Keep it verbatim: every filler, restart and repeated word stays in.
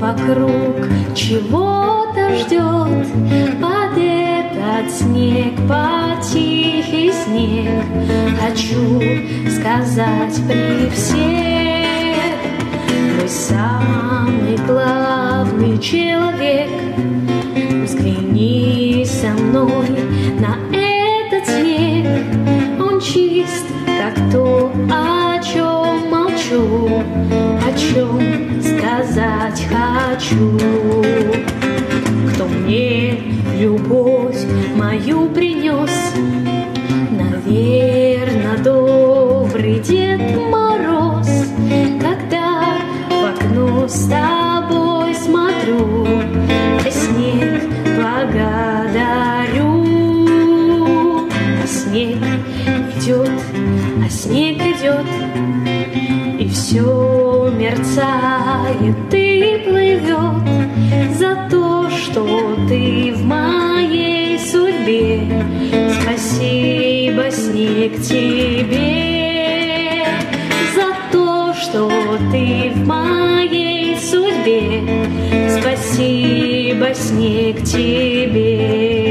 вокруг чего-то ждет, под этот снег, под тихий снег. Хочу сказать при всех: мой самый главный человек, взгляни со мной на этот снег. Он чист, как то, о чем молчу, о чем сказать хочу. Кто мне любовь мою принес? Наверно, добрый Дед Мороз. Когда в окно с тобой смотрю, а снег благодарю. А снег идет, а снег идет, и все мерцает и плывет за то, что ты в моей судьбе. Спасибо, снег, тебе за то, что ты в моей судьбе. Спасибо, снег, тебе.